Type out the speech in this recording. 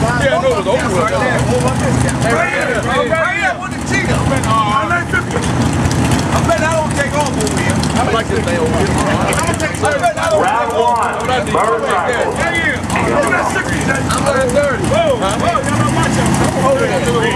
Yeah, I know it was over with. Right here with the cheetah. I bet I don't take off over here. I like this thing over here. Round one, motorcycle. Yeah. I'm like 30. Whoa, y'all not watching.